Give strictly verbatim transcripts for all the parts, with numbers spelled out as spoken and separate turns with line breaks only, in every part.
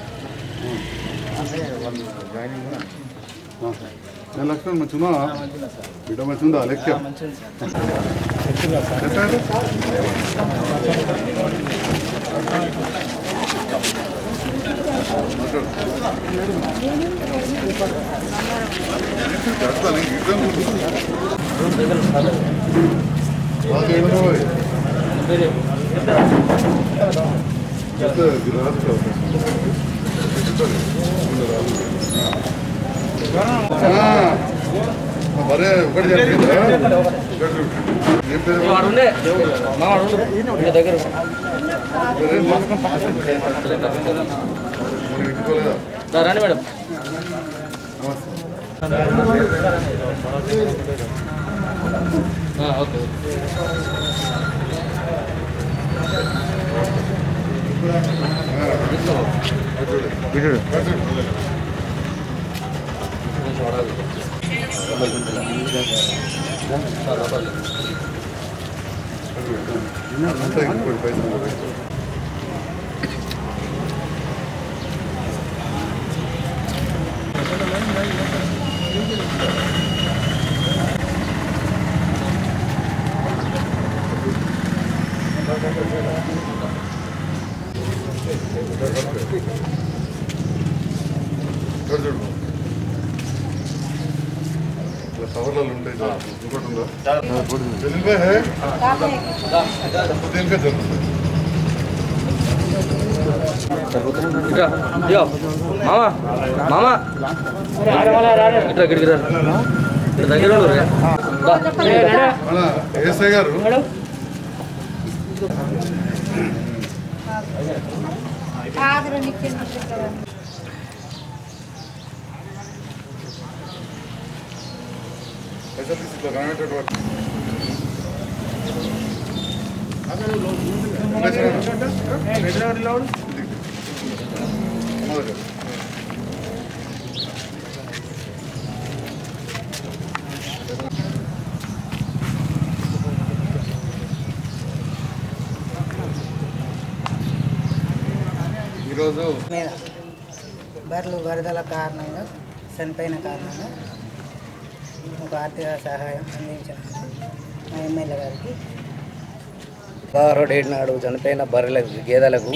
లక్షణం మంచిగా బిడ్డ మంచిగా లెక్క మరే ఒకటి
దగ్గర రండి మేడం. ఓకే
సవర్లలో ఉంటాయి ఇంకోటి ఉందా తెలిపే దేనికే జరుగుతుంది
మామా మామా ఇట్లా ఇక్కడికి దగ్గర
ఏఎస్ఐ గారు ఈరోజు
బర్రెలు వరదల కారణంగా చనిపోయిన కారణంగా ఒక ఆర్థిక సహాయం అందించిన మా ఎమ్మెల్యే గారికి
పదహారో డేట్ నాడు చనిపోయిన బర్రెలకు గేదెలకు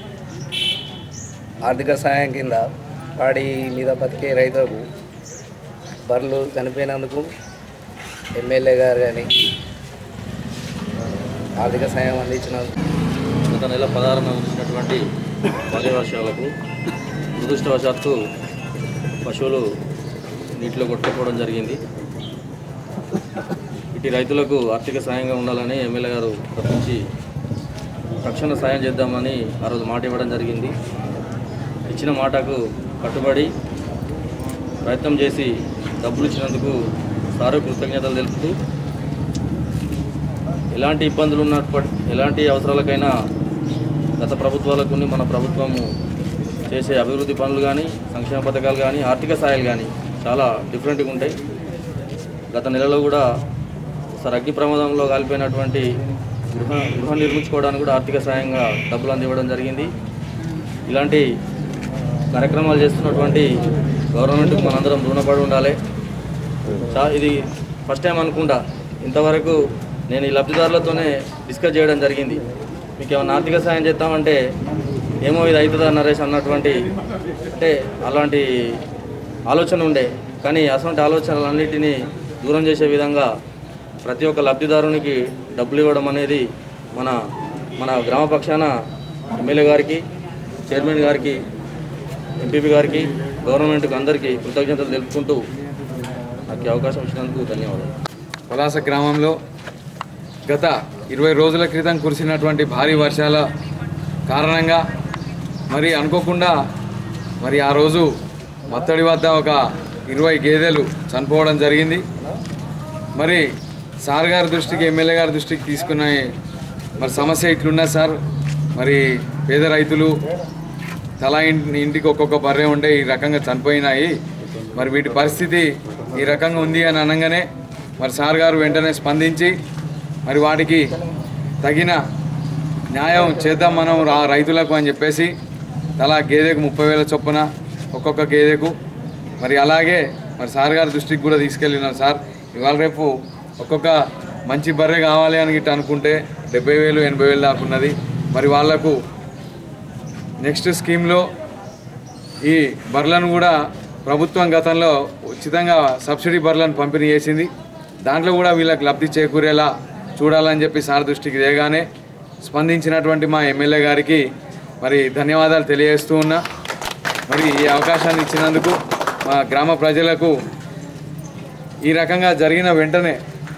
ఆర్థిక సహాయం కింద పాడి మీద బతికే రైతులకు బర్రెలు చనిపోయినందుకు ఎమ్మెల్యే గారు కానీ ఆర్థిక సహాయం అందించినందుకు
గత నెల పదహారున వచ్చినటువంటి భారీ వర్షాలకు దురదృష్టవశాత్తు పశువులు నీటిలో కొట్టుకుపోవడం జరిగింది. ఇటు రైతులకు ఆర్థిక సాయంగా ఉండాలని ఎమ్మెల్యే గారు తప్పించి తక్షణ సాయం చేద్దామని ఆ రోజు మాట ఇవ్వడం జరిగింది. ఇచ్చిన మాటకు కట్టుబడి ప్రయత్నం చేసి డబ్బులు ఇచ్చినందుకు సారు కృతజ్ఞతలు తెలుపుతూ ఎలాంటి ఇబ్బందులు ఉన్నప్పటి ఎలాంటి అవసరాలకైనా గత ప్రభుత్వాలకు మన ప్రభుత్వము చేసే అభివృద్ధి పనులు కానీ సంక్షేమ పథకాలు కానీ ఆర్థిక సాయాలు కానీ చాలా డిఫరెంట్గా ఉంటాయి. గత నెలలో కూడా సార్ అగ్ని ప్రమాదంలో కాలిపోయినటువంటి గృహ గృహ నిర్మించుకోవడానికి కూడా ఆర్థిక సాయంగా డబ్బులు అందివ్వడం జరిగింది. ఇలాంటి కార్యక్రమాలు చేస్తున్నటువంటి గవర్నమెంట్కి మనందరం రుణపడి ఉండాలి. చా ఇది ఫస్ట్ టైం అనుకుంటా ఇంతవరకు నేను ఈ లబ్ధిదారులతోనే డిస్కస్ చేయడం జరిగింది. మీకు ఏమైనా ఆర్థిక సాయం చేస్తామంటే ఏమో ఇది అవుతుందా నరేష్ అన్నటువంటి అంటే అలాంటి ఆలోచన ఉండే. కానీ అటువంటి ఆలోచనలన్నిటినీ దూరం చేసే విధంగా ప్రతి ఒక్క లబ్ధిదారునికి డబ్బులు ఇవ్వడం అనేది మన మన గ్రామ పక్షాన ఎమ్మెల్యే గారికి, చైర్మన్ గారికి, ఎంపీపీ గారికి, గవర్నమెంట్కి అందరికీ కృతజ్ఞతలు తెలుపుకుంటూ నాకు అవకాశం ఇచ్చినందుకు ధన్యవాదాలు.
పలాస గ్రామంలో గత ఇరవై రోజుల క్రితం కురిసినటువంటి భారీ వర్షాల కారణంగా మరి అనుకోకుండా మరి ఆ రోజు మత్తడి వద్ద ఒక ఇరవై గేదెలు చనిపోవడం జరిగింది. మరి సార్ గారి దృష్టికి, ఎమ్మెల్యే గారి దృష్టికి తీసుకున్న మరి సమస్య ఇట్లున్నది సార్. మరి పేద రైతులు తలా ఇంటికి ఒక్కొక్క బర్రె ఉండే ఈ రకంగా చనిపోయినాయి. మరి వీటి పరిస్థితి ఈ రకంగా ఉంది అని అనగానే మరి సార్ గారు వెంటనే స్పందించి మరి వాటికి తగిన న్యాయం చేద్దాం మనం రైతులకు అని చెప్పేసి తలా గేదెకు ముప్పై వేల చొప్పున ఒక్కొక్క గేదెకు. మరి అలాగే మరి సార్ గారి దృష్టికి కూడా తీసుకెళ్ళినాను సార్. ఇవాళ రేపు ఒక్కొక్క మంచి బర్రె కావాలి అని గిట్ట అనుకుంటే డెబ్బై వేలు ఎనభై వేలు దాకా ఉన్నది. మరి వాళ్లకు నెక్స్ట్ స్కీమ్లో ఈ బర్రెలను కూడా ప్రభుత్వం గతంలో ఉచితంగా సబ్సిడీ బర్రెలను పంపిణీ చేసింది. దాంట్లో కూడా వీళ్ళకి లబ్ధి చేకూరేలా చూడాలని చెప్పి సార్ దృష్టికి తేగానే స్పందించినటువంటి మా ఎమ్మెల్యే గారికి మరి ధన్యవాదాలు తెలియజేస్తూ ఉన్నా. మరి ఈ అవకాశాన్ని ఇచ్చినందుకు మా గ్రామ ప్రజలకు ఈ రకంగా జరిగిన వెంటనే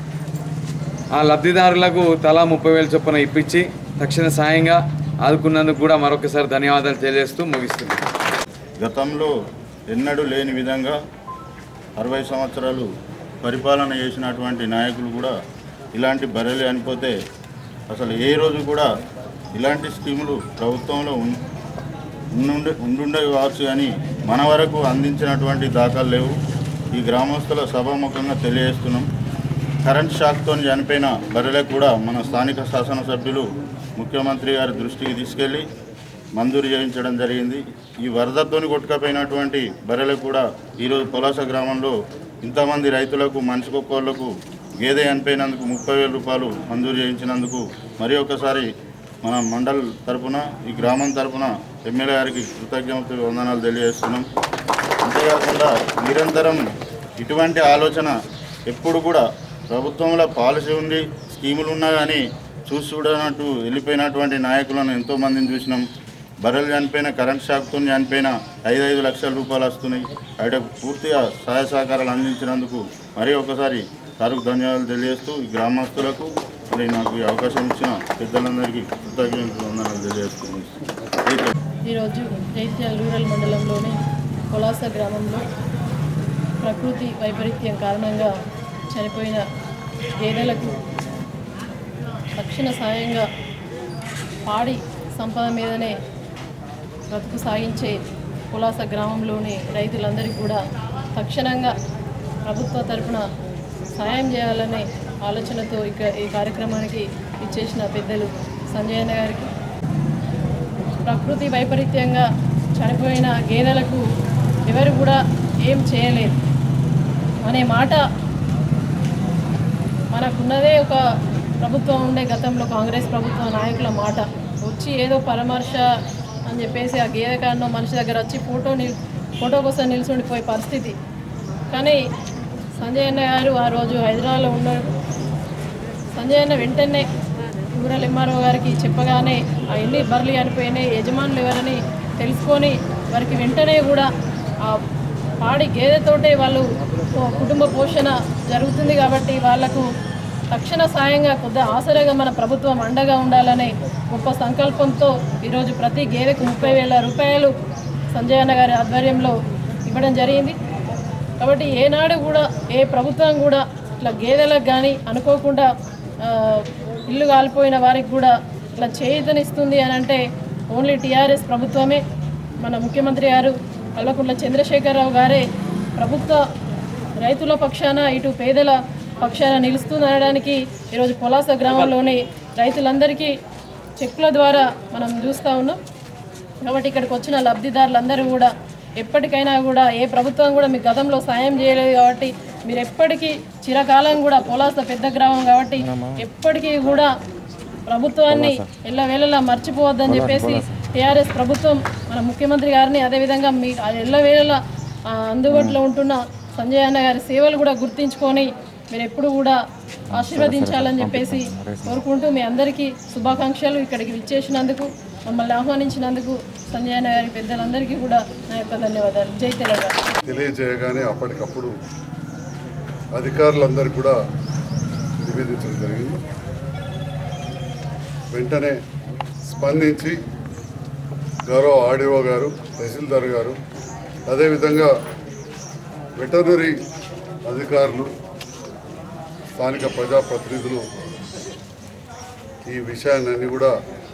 ఆ లబ్ధిదారులకు తలా ముప్పై వేల చొప్పున ఇప్పించి తక్షణ సాయంగా ఆదుకున్నందుకు కూడా మరొకసారి ధన్యవాదాలు తెలియజేస్తూ ముగిస్తున్నాను.
గతంలో ఎన్నడూ లేని విధంగా అరవై సంవత్సరాలు పరిపాలన చేసినటువంటి నాయకులు కూడా ఇలాంటి బర్రెలు అనిపోతే అసలు ఏ రోజు కూడా ఇలాంటి స్కీములు ప్రభుత్వంలో ఉండుండే ఉండుండేవి కావచ్చు, కానీ మన వరకు అందించినటువంటి దాఖలు లేవు. ఈ గ్రామస్తుల సభాముఖంగా తెలియజేస్తున్నాం. కరెంట్ షాక్తో చనిపోయిన బర్రెలకు కూడా మన స్థానిక శాసనసభ్యులు ముఖ్యమంత్రి గారి దృష్టికి తీసుకెళ్ళి మంజూరు చేయించడం జరిగింది. ఈ వరదతో కొట్టుకపోయినటువంటి బర్రెలకు కూడా ఈరోజు పొలాస గ్రామంలో ఇంతమంది రైతులకు మనిషికొక్కళ్ళకు గేదె చనిపోయినందుకు ముప్పై వేల రూపాయలు మంజూరు చేయించినందుకు మరి ఒకసారి మన మండల్ తరఫున ఈ గ్రామం తరఫున ఎమ్మెల్యే గారికి కృతజ్ఞత వందనాలు తెలియజేస్తున్నాం. అంతేకాకుండా నిరంతరం ఇటువంటి ఆలోచన ఎప్పుడు కూడా ప్రభుత్వంలో పాలసీ ఉండి స్కీములు ఉన్నా కానీ చూసి చూడనట్టు వెళ్ళిపోయినటువంటి నాయకులను ఎంతోమందిని చూసినాం. బర్రెలు చనిపోయిన కరెంట్ షాక్తో చనిపోయిన ఐదు ఐదు లక్షల రూపాయలు వస్తున్నాయి. అయితే పూర్తిగా సహాయ సహకారాలు అందించినందుకు మరీ ఒకసారి సార్కు ధన్యవాదాలు తెలియజేస్తూ ఈ గ్రామస్తులకు మరి నాకు ఈ అవకాశం ఇచ్చిన పెద్దలందరికీ కృతజ్ఞతలు వందనాలు తెలియజేస్తున్నాను.
ఈరోజు జైత్యాల రూరల్ మండలంలోని పొలాస గ్రామంలో ప్రకృతి వైపరీత్యం కారణంగా చనిపోయిన గేదెలకు తక్షణ సాయంగా పాడి సంపద మీదనే బ్రతుకు సాగించే పొలాస గ్రామంలోని రైతులందరికీ కూడా తక్షణంగా ప్రభుత్వ తరఫున సాయం చేయాలనే ఆలోచనతో ఇక ఈ కార్యక్రమానికి ఇచ్చేసిన పెద్దలు సంజయ్ అన్న గారికి, ప్రకృతి వైపరీత్యంగా చనిపోయిన గేదెలకు ఎవరు కూడా ఏం చేయలేదు అనే మాట మనకున్నదే ఒక ప్రభుత్వం ఉండే గతంలో కాంగ్రెస్ ప్రభుత్వ నాయకుల మాట. వచ్చి ఏదో పరామర్శ అని చెప్పేసి ఆ గేదె కారణం మనిషి దగ్గర వచ్చి ఫోటో నిల్ ఫోటో కోసం నిల్చుండిపోయే పరిస్థితి. కానీ సంజయ్ అన్న గారు ఆ రోజు హైదరాబాద్లో ఉన్నారు. సంజయ్ అన్న వెంటనే రూరల్ ఎంఆర్ఓ గారికి చెప్పగానే ఆ ఎన్ని బర్రెలు చనిపోయినాయి, యజమానులు ఎవరని తెలుసుకొని వారికి వెంటనే కూడా ఆ పాడి గేదెతోటే వాళ్ళు కుటుంబ పోషణ జరుగుతుంది కాబట్టి వాళ్లకు తక్షణ సాయంగా కొద్దిగా ఆసరాగా మన ప్రభుత్వం అండగా ఉండాలనే గొప్ప సంకల్పంతో ఈరోజు ప్రతి గేదెకు ముప్పై వేల రూపాయలు సంజయ్ అన్న గారి ఆధ్వర్యంలో ఇవ్వడం జరిగింది. కాబట్టి ఏనాడు కూడా ఏ ప్రభుత్వం కూడా ఇట్లా గేదెలకు కానీ అనుకోకుండా ఇల్లు కాలిపోయిన వారికి కూడా ఇట్లా చేయూతనిస్తుంది అని అంటే ఓన్లీ టీఆర్ఎస్ ప్రభుత్వమే. మన ముఖ్యమంత్రి గారు కల్వకుంట్ల చంద్రశేఖరరావు గారే ప్రభుత్వ రైతుల పక్షాన ఇటు పేదల పక్షాన నిలుస్తుందనడానికి ఈరోజు పొలాస గ్రామంలోని రైతులందరికీ చెక్కుల ద్వారా మనం చూస్తూ ఉన్నాం. కాబట్టి ఇక్కడికి వచ్చిన లబ్ధిదారులందరూ కూడా ఎప్పటికైనా కూడా ఏ ప్రభుత్వం కూడా మీకు గతంలో సాయం చేయలేదు కాబట్టి మీరు ఎప్పటికీ చిరకాలం కూడా పొలాస పెద్ద గ్రామం కాబట్టి ఎప్పటికీ కూడా ప్రభుత్వాన్ని ఎల్లవేళలా మర్చిపోవద్దని చెప్పేసి టీఆర్ఎస్ ప్రభుత్వం మన ముఖ్యమంత్రి గారిని అదేవిధంగా మీ ఎల్లవేళలా అందుబాటులో ఉంటున్న సంజయ్ అన్న గారి సేవలు కూడా గుర్తించుకొని మీరు ఎప్పుడు కూడా ఆశీర్వదించాలని చెప్పేసి కోరుకుంటూ మీ అందరికీ శుభాకాంక్షలు. ఇక్కడికి విచ్చేసినందుకు, మమ్మల్ని ఆహ్వానించినందుకు సంజయ్ అన్న గారి పెద్దలందరికీ కూడా నా యొక్క ధన్యవాదాలు. జై తెలంగాణ.
తెలియజేయగానే అప్పటికప్పుడు అధికారులందరూ కూడా నివేదించడం జరిగింది. వెంటనే స్పందించి గౌరవ ఆర్డీఓ గారు, తహసీల్దార్ గారు, అదేవిధంగా వెటర్నరీ అధికారులు, స్థానిక ప్రజాప్రతినిధులు ఈ విషయాన్ని కూడా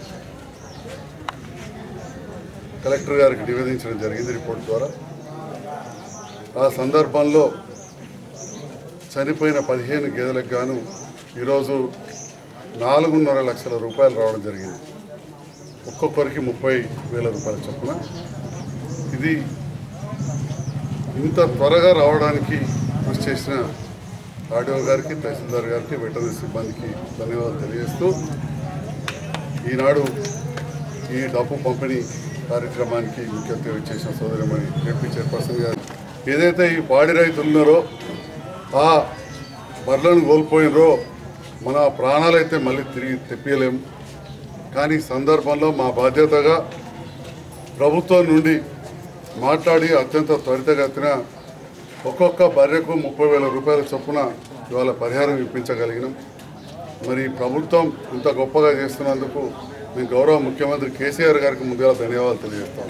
కలెక్టర్ గారికి నివేదించడం జరిగింది రిపోర్ట్ ద్వారా. ఆ సందర్భంలో చనిపోయిన పదిహేను గేదెలకు గాను ఈరోజు నాలుగున్నర లక్షల రూపాయలు రావడం జరిగింది. ఒక్కొక్కరికి ముప్పై వేల రూపాయల చొప్పున. ఇది ఇంత త్వరగా రావడానికి కృషి చేసిన ఆర్డీఓ గారికి, తహసీల్దార్ గారికి, వెటర్నరీ సిబ్బందికి ధన్యవాదాలు తెలియజేస్తూ ఈనాడు ఈ డబ్బు పంపిణీ కార్యక్రమానికి ముఖ్య అతిథిగా చేసిన సోదరిమణి జెడ్పీ చైర్పర్సన్ గారు ఏదైతే ఈ పాడి రైతులు ఉన్నారో ఆ బర్రెలను కోల్పోయినరో మన ప్రాణాలైతే మళ్ళీ తిరిగి తెప్పియలేము. కానీ సందర్భంలో మా బాధ్యతగా ప్రభుత్వం నుండి మాట్లాడి అత్యంత త్వరితగతిన ఒక్కొక్క బర్రెకు ముప్పై వేల రూపాయల చొప్పున ఇవాళ పరిహారం ఇప్పించగలిగినాం. మరి ప్రభుత్వం ఇంత గొప్పగా చేస్తున్నందుకు మేము గౌరవ ముఖ్యమంత్రి కేసీఆర్ గారికి ముందుగా ధన్యవాదాలు తెలియజేస్తాం.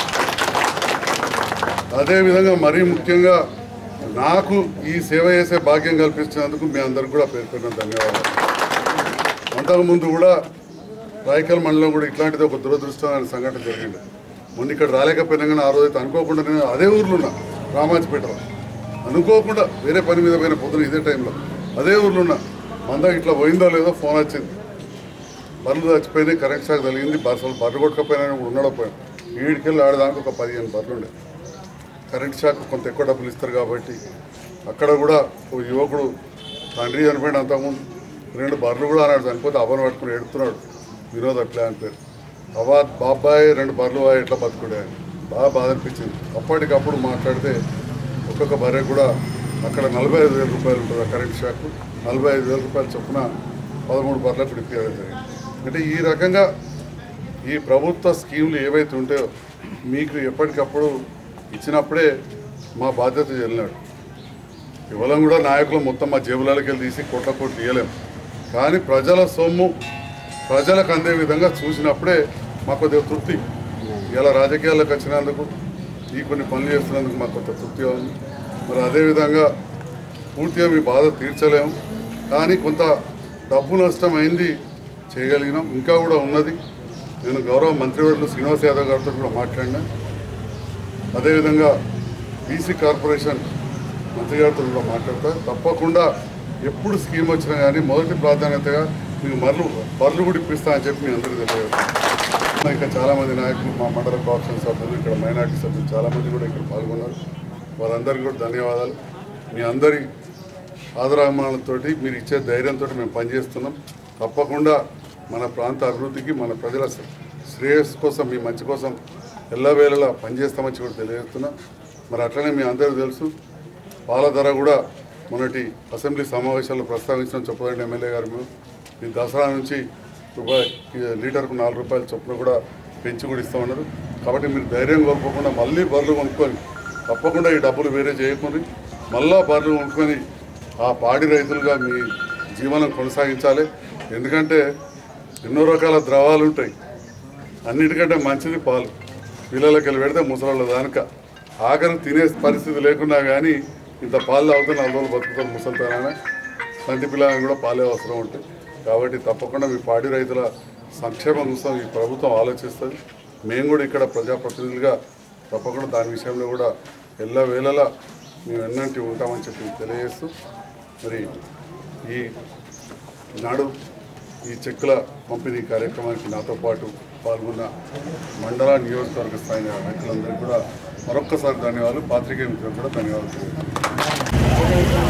అదేవిధంగా మరీ ముఖ్యంగా నాకు ఈ సేవ చేసే భాగ్యం కల్పించినందుకు మీ అందరికి కూడా పేరు పేరున ధన్యవాదాలు. అంతకుముందు కూడా రాయకల్ మండలం కూడా ఇట్లాంటిది ఒక దురదృష్టమైన సంఘటన జరిగింది. మొన్న ఇక్కడ రాలేకపోయినా కానీ ఆ రోజైతే అనుకోకుండా నేను అదే ఊర్లో ఉన్నా, రామాజపేటలో అనుకోకుండా వేరే పని మీద పోయిన పొద్దున ఇదే టైంలో అదే ఊర్లో ఉన్నా. మందా ఇట్లా పోయిందో లేదో ఫోన్ వచ్చింది, బర్రెలు చచ్చిపోయినాయి, కరెంట్ షాక్ తగిలింది, అసలు బర్రె కొట్టుకపోయినా ఉండడం పోయాను. ఈడికెళ్ళి ఆడదానికి ఒక పదిహేను బర్రెలు ఉండే. కరెంట్ షాక్ కొంత ఎక్కువ డబ్బులు ఇస్తారు కాబట్టి అక్కడ కూడా ఓ యువకుడు తండ్రి చనిపోయిన అంతకుముందు రెండు బర్రెలు కూడా అన్నాడు, చనిపోతే అవ్వను పట్టుకుని ఏడుతున్నాడు. వినోద్ అట్లే అని పేరు. అవ్వ బాబాయ్ రెండు బర్రెలు ఎట్లా బతుకుడే బాగా బాధ అనిపించింది. అప్పటికప్పుడు మాట్లాడితే ఒక్కొక్క బర్రె కూడా అక్కడ నలభై ఐదు వేల రూపాయలు ఉంటుంది ఆ కరెంట్ షాక్. నలభై ఐదు వేల రూపాయల చొప్పున పదమూడు బర్రెలకు ఇప్పించడం జరిగింది. అంటే ఈ రకంగా ఈ ప్రభుత్వ స్కీములు ఏవైతే ఉంటాయో మీకు ఎప్పటికప్పుడు ఇచ్చినప్పుడే మా బాధ్యత చెల్లినాడు. ఇవ్వడం కూడా నాయకులు మొత్తం మా జేబులకి వెళ్ళి తీసి కోట్ల కోట్లు ఇవ్వలేము. కానీ ప్రజల సొమ్ము ప్రజలకు అందే విధంగా చూసినప్పుడే మాకు కొద్దిగా తృప్తి. ఇలా రాజకీయాల్లోకి వచ్చినందుకు ఈ కొన్ని పనులు చేస్తున్నందుకు మాకు కొంత తృప్తిగా ఉంది. మరి అదేవిధంగా పూర్తిగా మీ బాధ తీర్చలేము, కానీ కొంత డబ్బు నష్టం అయింది, చేయగలిగినాం. ఇంకా కూడా ఉన్నది. నేను గౌరవ మంత్రివర్యులు శ్రీనివాస్ యాదవ్ గారితో కూడా మాట్లాడినా. అదేవిధంగా బీసీ కార్పొరేషన్ మంత్రి గారితో కూడా మాట్లాడతా. తప్పకుండా ఎప్పుడు స్కీమ్ వచ్చినా కానీ మొదటి ప్రాధాన్యతగా మీకు మరలు బర్రెలు కూడా ఇప్పిస్తా అని చెప్పి మీ అందరికీ తెలియజేస్తాను. ఇంకా చాలామంది నాయకులు, మా మండల కోఆప్షన్ సభ్యులు, ఇక్కడ మైనార్టీ సభ్యులు చాలామంది కూడా ఇక్కడ పాల్గొన్నారు. వారందరికీ కూడా ధన్యవాదాలు. మీ అందరి ఆదరాభిమానాలతో మీరు ఇచ్చే ధైర్యంతో మేము పనిచేస్తున్నాం. తప్పకుండా మన ప్రాంత అభివృద్ధికి, మన ప్రజల శ్రేయస్సు కోసం, మీ మంచి కోసం ఎల్లవేళలా పనిచేస్తామని కూడా తెలియజేస్తున్నాం. మరి అట్లనే మీ అందరికీ తెలుసు, పాల ధర కూడా మొన్నటి అసెంబ్లీ సమావేశాల్లో ప్రస్తావించడం చెప్పదండి ఎమ్మెల్యే గారు. మేము ఈ దసరా నుంచి రూపాయి లీటర్కు నాలుగు రూపాయల చొప్పున కూడా పెంచి కూడా ఇస్తామన్నారు. కాబట్టి మీరు ధైర్యం కోల్పోకుండా మళ్ళీ బర్రెలు కొనుక్కొని తప్పకుండా ఈ డబ్బులు వేరే చేయకుండా మళ్ళా బర్రెలు కొనుక్కొని ఆ పాడి రైతులుగా మీ జీవనం కొనసాగించాలి. ఎందుకంటే ఎన్నో రకాల ద్రవాలు ఉంటాయి, అన్నిటికంటే మంచిది పాలు. పిల్లలకి వెళ్ళి పెడితే ముసలాళ్ళ దానిక ఆఖరికి తినే పరిస్థితి లేకున్నా కానీ ఇంత పాలు తాగితే నాలుగు రోజులు బతుకుతారు ముసలితనానే. సంటి పిల్లలకు కూడా పాలే అవసరం ఉంటాయి. కాబట్టి తప్పకుండా మీ పాడి రైతుల సంక్షేమం కోసం ఈ ప్రభుత్వం ఆలోచిస్తుంది. మేము కూడా ఇక్కడ ప్రజాప్రతినిధులుగా తప్పకుండా దాని విషయంలో కూడా ఎల్ల వేళలా మేము ఎన్నంటి ఉంటామని చెప్పి తెలియజేస్తూ, మరి ఈ నాడు ఈ చెక్కుల పంపిణీ కార్యక్రమానికి నాతో పాటు పాల్గొన్న మండల నియోజకవర్గ స్థాయి నాయకులందరికీ కూడా మరొక్కసారి ధన్యవాదాలు. పాత్రికేయ మిత్రులకు కూడా ధన్యవాదాలు.